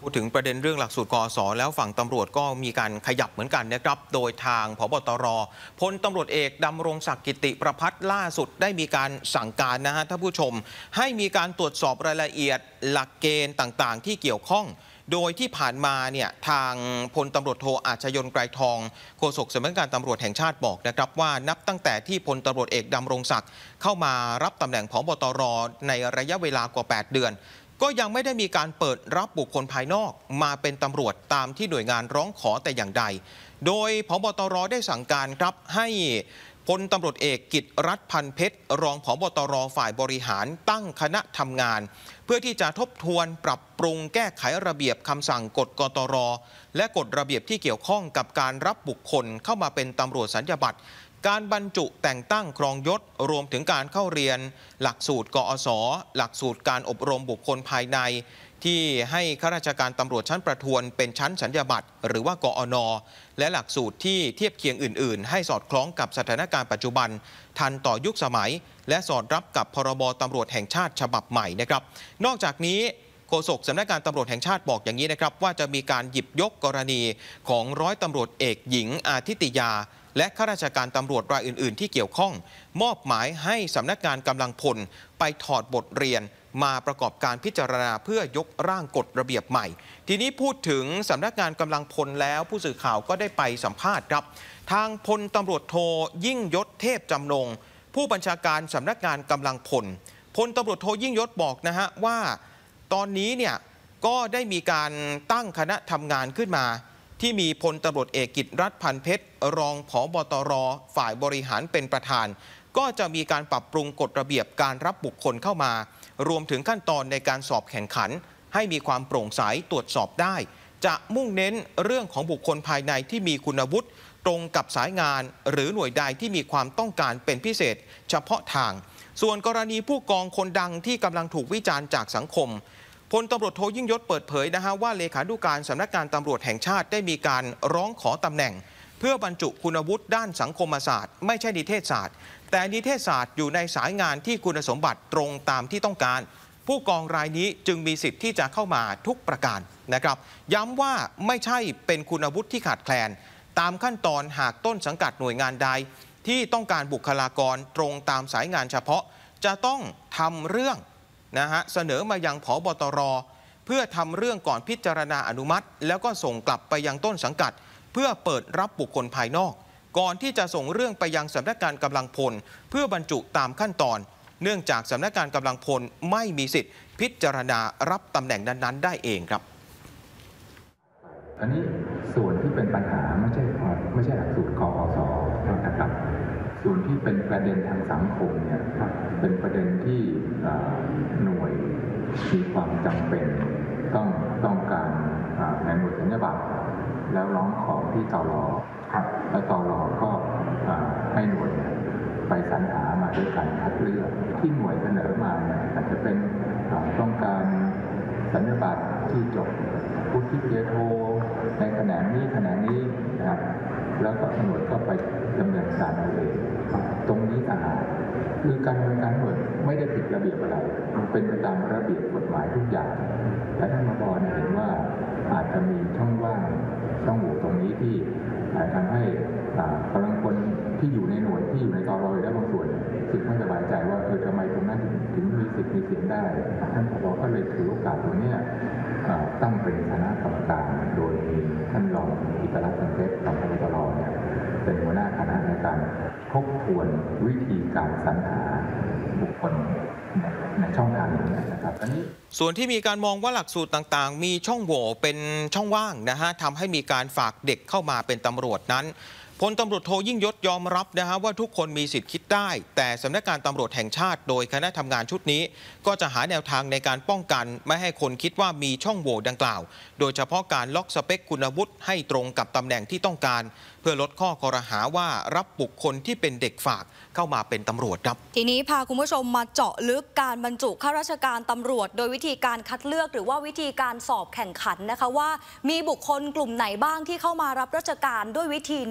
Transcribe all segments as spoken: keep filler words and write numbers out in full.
พูดถึงประเด็นเรื่องหลักสูตรกอศแล้วฝั่งตำรวจก็มีการขยับเหมือนกันนะครับโดยทางผบตรพลตำรวจเอกดำรงศักดิ์กิติประภัสล่าสุดได้มีการสั่งการนะฮะท่านผู้ชมให้มีการตรวจสอบรายละเอียดหลักเกณฑ์ต่างๆที่เกี่ยวข้องโดยที่ผ่านมาเนี่ยทางพลตำรวจโทอาชญนไกรทองโฆษกสำนักงานตำรวจแห่งชาติบอกนะครับว่านับตั้งแต่ที่พลตำรวจเอกดำรงศักดิ์เข้ามารับตำแหน่งผบตรในระยะเวลากว่าแปดเดือนก็ยังไม่ได้มีการเปิดรับบุคคลภายนอกมาเป็นตำรวจตามที่หน่วยงานร้องขอแต่อย่างใดโดยผบตรได้สั่งการครับให้พลตำรวจเอกกิตติรัตน์พันเพชรรองผบตรฝ่ายบริหารตั้งคณะทำงานเพื่อที่จะทบทวนปรับปรุงแก้ไขระเบียบคำสั่งกฎกตรและกฎระเบียบที่เกี่ยวข้องกับการรับบุคคลเข้ามาเป็นตำรวจสัญญาบัตรการบรรจุแต่งตั้งครองยศรวมถึงการเข้าเรียนหลักสูตรกอศหลักสูตรการอบรมบุคคลภายในที่ให้ข้าราชการตำรวจชั้นประทวนเป็นชั้นสัญญาบัตรหรือว่ากอนและหลักสูตรที่เทียบเคียงอื่นๆให้สอดคล้องกับสถานการณ์ปัจจุบันทันต่อยุคสมัยและสอดรับกับพรบตำรวจแห่งชาติฉบับใหม่นะครับนอกจากนี้โฆษกสำนักงานตำรวจแห่งชาติบอกอย่างนี้นะครับว่าจะมีการหยิบยกกรณีของร้อยตำรวจเอกหญิงอาทิตยาและข้าราชการตำรวจรายอื่นๆที่เกี่ยวข้องมอบหมายให้สำนักงานกำลังพลไปถอดบทเรียนมาประกอบการพิจารณาเพื่อยกร่างกฎระเบียบใหม่ทีนี้พูดถึงสำนักงานกำลังพลแล้วผู้สื่อข่าวก็ได้ไปสัมภาษณ์ครับทางพลตำรวจโทยิ่งยศเทพจำนงผู้บัญชาการสำนักงานกำลังพลพลตำรวจโทยิ่งยศบอกนะฮะว่าตอนนี้เนี่ยก็ได้มีการตั้งคณะทำงานขึ้นมาที่มีพลตำรวจเอกกิตติรัตน์พันเพชรรองผบตรฝ่ายบริหารเป็นประธานก็จะมีการปรับปรุงกฎระเบียบการรับบุคคลเข้ามารวมถึงขั้นตอนในการสอบแข่งขันให้มีความโปร่งใสตรวจสอบได้จะมุ่งเน้นเรื่องของบุคคลภายในที่มีคุณวุฒิตรงกับสายงานหรือหน่วยใดที่มีความต้องการเป็นพิเศษเฉพาะทางส่วนกรณีผู้กองคนดังที่กำลังถูกวิจารณ์จากสังคมพลตำรวจโทยิ่งยศเปิดเผยนะฮะว่าเลขานุการสำนักงานตำรวจแห่งชาติได้มีการร้องขอตำแหน่งเพื่อบรรจุคุณวุฒิด้านสังคมศาสตร์ไม่ใช่นิเทศศาสตร์แต่นิเทศศาสตร์อยู่ในสายงานที่คุณสมบัติตรงตามที่ต้องการผู้กองรายนี้จึงมีสิทธิ์ที่จะเข้ามาทุกประการนะครับย้ำว่าไม่ใช่เป็นคุณวุฒิที่ขาดแคลนตามขั้นตอนหากต้นสังกัดหน่วยงานใดที่ต้องการบุคลากรตรงตามสายงานเฉพาะจะต้องทำเรื่องนะฮะเสนอมายังผบตรเพื่อทำเรื่องก่อนพิจารณาอนุมัติแล้วก็ส่งกลับไปยังต้นสังกัดเพื่อเปิดรับบุคคลภายนอกก่อนที่จะส่งเรื่องไปยังสำนักงานกำลังพลเพื่อบรรจุตามขั้นตอนเนื่องจากสำนักงานกำลังพลไม่มีสิทธิ์พิจารณารับตำแหน่งนั้นๆได้เองครับอันนี้ส่วนที่เป็นปัญหาไม่ใช่ไม่ใช่หลักสูตรกอศนะครับส่วนที่เป็นประเด็นทางสังคมเนี่ยเป็นประเด็นที่หน่วยมีความจำเป็นต้องต้องการในหน่วยสัญญาบัตรแล้วร้องขอที่ตล.แล้วตล.ก็ให้หน่วยไปสรรหามาด้วยการคัดเลือกที่หน่วยเสนอมาเนี่ยอาจจะเป็นต้องการสัญญาบัตรที่จบวุฒิปริญญาโทในแขนงนี้แขนงนี้นะครับแล้วก็หน่วยก็ไปดำเนินการเอาเองตรงนี้ต่างหากคือการดำเนินการหน่วยไม่ได้ผิดระเบียบอะไรมันเป็นไปตามระเบียบกฎหมายทุกอย่างและท่านมบเห็นว่าอาจจะมีช่องว่างช่องโหว่ตรงนี้ที่ทำให้กำลังคนที่อยู่ในหน่วยที่อยู่ในตรและบางส่วนสึกไม่สบายใจว่าเออทำไมตรงนั้นถึงมีสิทธิ์มีเสียงได้ท่านผบก็เลยถือโอกาสตรงนี้ตั้งเป็นคณะกรรมการโดยมีท่านรองกิตติรัตน์พันเพชรรองผบตรเนี่ยเป็นหัวหน้าคณะในการทบทวนวิธีการสรรหาบุคคลในช่องทางนี้นะครับอันนี้ส่วนที่มีการมองว่าหลักสูตรต่างๆมีช่องโหว่เป็นช่องว่างนะฮะทำให้มีการฝากเด็กเข้ามาเป็นตำรวจนั้นพลตำรวจโทยิ่งยศยอมรับนะฮะว่าทุกคนมีสิทธิ์คิดได้แต่สำนักงานตำรวจแห่งชาติโดยคณะทำงานชุดนี้ก็จะหาแนวทางในการป้องกันไม่ให้คนคิดว่ามีช่องโหว่ดังกล่าวโดยเฉพาะการล็อกสเปคคุณวุฒิให้ตรงกับตำแหน่งที่ต้องการเพื่อลดข้อกล่าวหาว่ารับบุคคลที่เป็นเด็กฝากเข้ามาเป็นตำรวจครับทีนี้พาคุณผู้ชมมาเจาะลึกการบรรจุข้าราชการตำรวจโดยวิธีการคัดเลือกหรือว่าวิธีการสอบแข่งขันนะคะว่ามีบุคคลกลุ่มไหนบ้างที่เข้ามารับราชการด้วยวิธีนี้ได้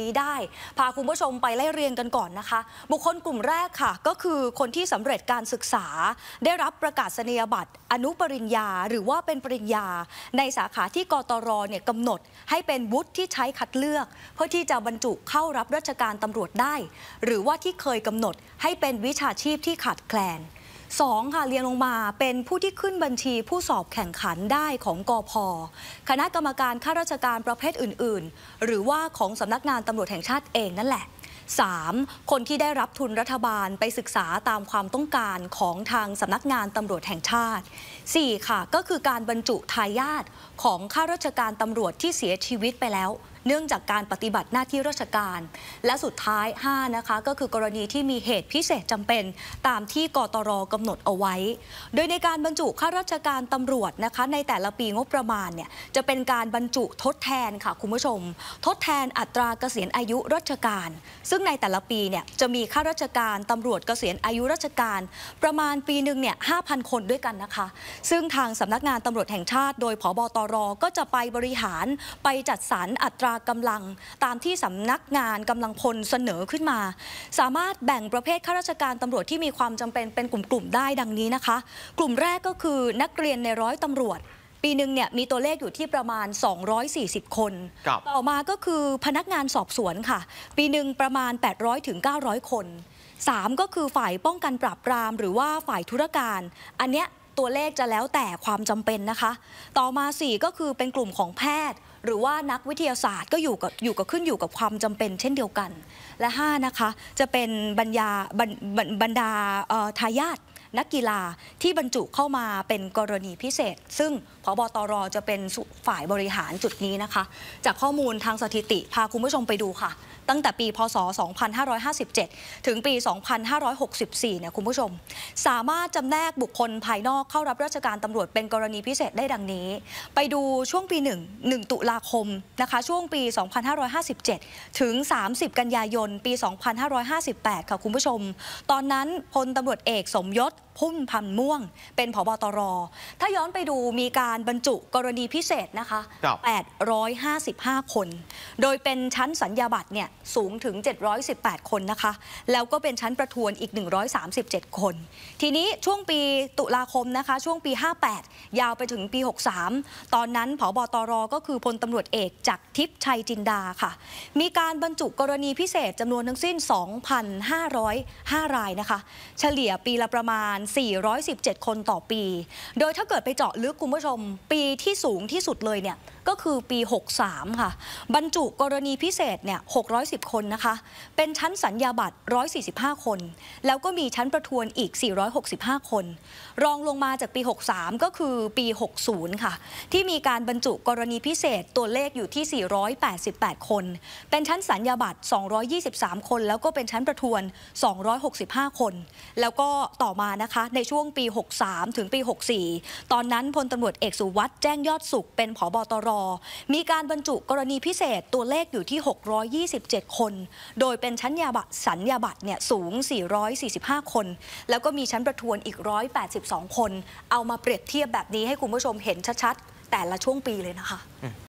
พาคุณผู้ชมไปไล่เรียงกันก่อนนะคะบุคคลกลุ่มแรกค่ะก็คือคนที่สำเร็จการศึกษาได้รับประกาศนียบัตรอนุปริญญาหรือว่าเป็นปริญญาในสาขาที่กตรเนี่ยกำหนดให้เป็นวุฒิที่ใช้คัดเลือกเพื่อที่จะบรรจุเข้ารับราชการตำรวจได้หรือว่าที่เคยกำหนดให้เป็นวิชาชีพที่ขาดแคลนสองค่ะเรียงลงมาเป็นผู้ที่ขึ้นบัญชีผู้สอบแข่งขันได้ของกพ.คณะกรรมการข้าราชการประเภทอื่นๆหรือว่าของสำนักงานตำรวจแห่งชาติเองนั่นแหละ สาม คนที่ได้รับทุนรัฐบาลไปศึกษาตามความต้องการของทางสำนักงานตำรวจแห่งชาติ สี่ ค่ะก็คือการบรรจุทายาทของข้าราชการตำรวจที่เสียชีวิตไปแล้วเนื่องจากการปฏิบัติหน้าที่ราชการและสุดท้าย ห้า นะคะก็คือกรณีที่มีเหตุพิเศษจำเป็นตามที่กตร.กำหนดเอาไว้โดยในการบรรจุข้าราชการตำรวจนะคะในแต่ละปีงบประมาณเนี่ยจะเป็นการบรรจุทดแทนค่ะคุณผู้ชมทดแทนอัตราเกษียณอายุราชการซึ่งในแต่ละปีเนี่ยจะมีข้าราชการตำรวจเกษียณอายุราชการประมาณปีหนึ่งเนี่ย ห้าพัน คนด้วยกันนะคะซึ่งทางสำนักงานตำรวจแห่งชาติโดยผบตร.ก็จะไปบริหารไปจัดสรรอัตรากำลังตามที่สำนักงานกำลังพลเสนอขึ้นมาสามารถแบ่งประเภทข้าราชการตำรวจที่มีความจำเป็นเป็นกลุ่มๆได้ดังนี้นะคะกลุ่มแรกก็คือนักเรียนในร้อยตำรวจปีหนึ่งเนี่ยมีตัวเลขอยู่ที่ประมาณสองร้อยสี่สิบคนต่อมาก็คือพนักงานสอบสวนค่ะปีหนึ่งประมาณแปดร้อยถึงเก้าร้อยคนสามก็คือฝ่ายป้องกันปราบปรามหรือว่าฝ่ายธุรการอันเนี้ยตัวเลขจะแล้วแต่ความจำเป็นนะคะต่อมาสี่ก็คือเป็นกลุ่มของแพทย์หรือว่านักวิทยาศาสตร์ก็อยู่กับอยู่กับขึ้นอยู่กับความจำเป็นเช่นเดียวกันและห้านะคะจะเป็นบรรยาบรรบรรดาทายาทนักกีฬาที่บรรจุเข้ามาเป็นกรณีพิเศษซึ่งผบตรจะเป็นฝ่ายบริหารจุดนี้นะคะจากข้อมูลทางสถิติพาคุณผู้ชมไปดูค่ะตั้งแต่ปีพศสองพันห้าร้อยห้าสิบเจ็ดถึงปีสองพันห้าร้อยหกสิบสี่เนี่ยคุณผู้ชมสามารถจำแนกบุคคลภายนอกเข้ารับราชการตำรวจเป็นกรณีพิเศษได้ดังนี้ไปดูช่วงปีหนึ่ง หนึ่งตุลาคมนะคะช่วงปีสองพันห้าร้อยห้าสิบเจ็ดถึงสามสิบกันยายนปีสองพันห้าร้อยห้าสิบแปดค่ะคุณผู้ชมตอนนั้นพลตำรวจเอกสมยศพุ่มพันธ์ม่วงเป็นผบตรถ้าย้อนไปดูมีการบรรจุกรณีพิเศษนะคะแปดร้อยห้าสิบห้าคนโดยเป็นชั้นสัญญาบัตรเนี่ยสูงถึงเจ็ดร้อยสิบแปดคนนะคะแล้วก็เป็นชั้นประทวนอีกหนึ่งร้อยสามสิบเจ็ดคนทีนี้ช่วงปีตุลาคมนะคะช่วงปีห้าแปดยาวไปถึงปีหกสามตอนนั้นผบตรก็คือพลตำรวจเอกจักรทิพย์ชัยจินดาค่ะมีการบรรจุกรณีพิเศษจำนวนทั้งสิ้น สองพันห้าร้อยห้า รายนะคะเฉลี่ยปีละประมาณสี่ร้อยสิบเจ็ดคนต่อปีโดยถ้าเกิดไปเจาะลึกคุณผู้ชมปีที่สูงที่สุดเลยเนี่ยก็คือปีหกสามค่ะบรรจุกรณีพิเศษเนี่ยหกร้อยสิบคนนะคะเป็นชั้นสัญญาบัตรหนึ่งร้อยสี่สิบห้าคนแล้วก็มีชั้นประทวนอีกสี่ร้อยหกสิบห้าคนรองลงมาจากปีหกสามก็คือปีหกสิบค่ะที่มีการบรรจุกรณีพิเศษตัวเลขอยู่ที่สี่ร้อยแปดสิบแปดคนเป็นชั้นสัญญาบัตรสองร้อยยี่สิบสามคนแล้วก็เป็นชั้นประทวนสองร้อยหกสิบห้าคนแล้วก็ต่อมานะคะในช่วงปีหกสามถึงปีหกสี่ตอนนั้นพลตำรวจเอกสุวัสด์แจ้งยอดสุขเป็นผบตรมีการบรรจุกรณีพิเศษตัวเลขอยู่ที่หกร้อยยี่สิบเจ็ดคนโดยเป็นชั้นยาบัตรสัญญาบัตรเนี่ยสูงสี่ร้อยสี่สิบห้าคนแล้วก็มีชั้นประทวนอีกหนึ่งร้อยแปดสิบสองคนเอามาเปรียบเทียบแบบนี้ให้คุณผู้ชมเห็นชัดๆแต่ละช่วงปีเลยนะคะ